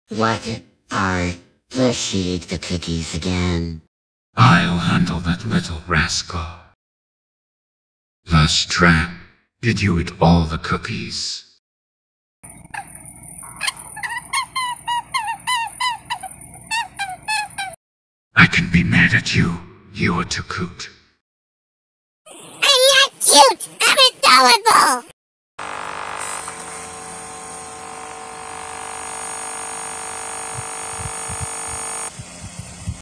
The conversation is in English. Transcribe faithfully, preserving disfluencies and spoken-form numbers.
What are Plush eat the cookies again? I'll handle that little rascal. Plushtrap, did you eat all the cookies? I can be mad at you. You are too cute. I'm not cute! I'm adorable!